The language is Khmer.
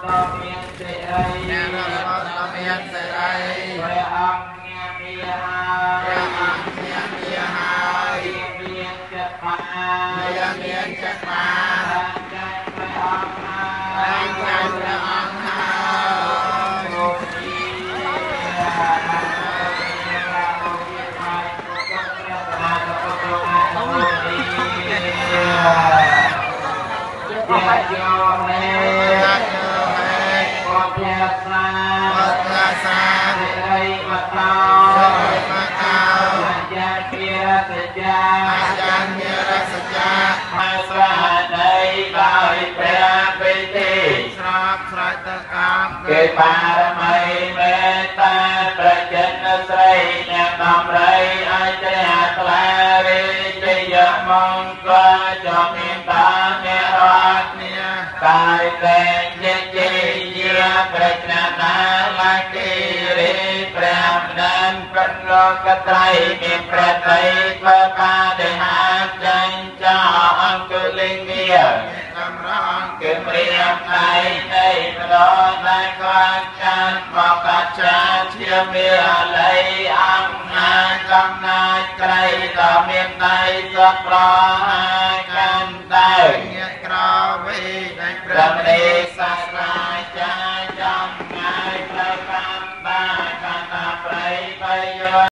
គេបារមីមេត្តាប្រចិនស្រីអ្នកដំរីឲ្យជ្រះថ្លាវិជ័យមង្គលចងមានតាអ្នករាល់គ្នាកាយតែជាជាយាប្រជ្ញាណាលាគិរិព្រះដានប្រលោកត្រៃមានព្រះតីធ្វើបាទេហាចាញ់ចោអង្គលិង្គាសម្រងគឺព្រាមដៃនៃម្ដងតែខ្វាច់ចានមកកាចាជាមានល័យអង្គណាកំណាចត្រៃក៏មានដៃស្វត់ប្រហាកាន់តែញាតក្រវិដែលព្រះមេ